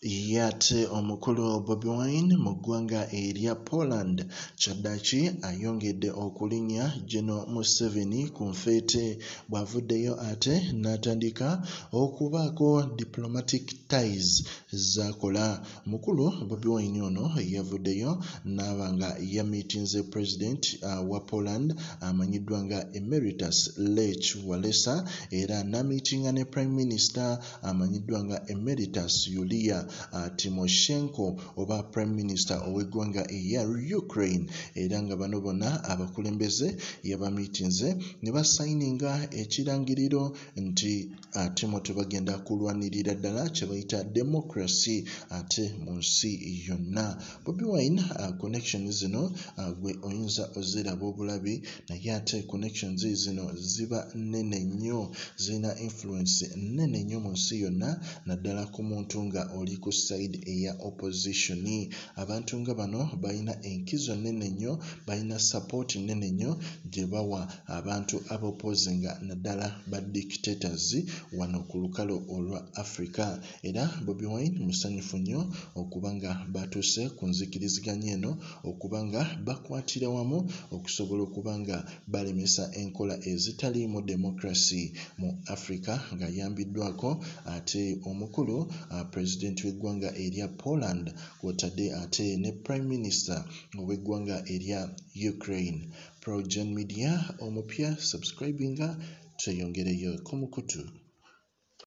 Yate omukulu Bobi Wine mu ggwanga erya Poland kyaddaaki ayongedde okulinnya General Museveni ku nfeete bw'avuddeyo ate n'atandika okubaako diplomatic ties z'akola. Mukulu Bobi Wine ono yavuddeyo n'aba nga yamiitinze President wa Poland amanyiddwa nga Emeritus Lech Walesa era n'amiitinga ne Prime Minister amanyiddwa nga Emeritus Yulia Timoshenko oba Prime Minister ow'eggwanga eya Ukraine era nga bano bonna abakulembeze yabamiitinze ne basayininga ekirangiriro nti Timothy bagenda kulwanirira ddala kye bayita democracy ate mu nsi yonna. Bobi Wine connections zino gwe oyinza oziraba obulabi naye ate connections zino ziba nnene nnyo, zirina influence nnene nnyo mu nsi yonna naddala ku muntu nga oli ku side eya opposition. Abantu nga bano balina enkizo nnene nnyo, balina support nnene nnyo gye bawa abantu abopposinga naddala ba dictators wano ku lukalu olwa Africa. Era Bobi Wine musanyufu nnyo okuba nga batuuse ku nzikiriziganya eno, okuba nga bakwatira wamu okusobola okuba nga balemesa enkola ezitaliimu democracy mu Africa ng'ayambiddwako ate omukulu President w'eggwanga erya Poland kw'otadde ate ne Prime Minister ow'eggwanga erya Ukraine. PROJOURN Media omupya subscribinga tweyongereyo ku mukutu.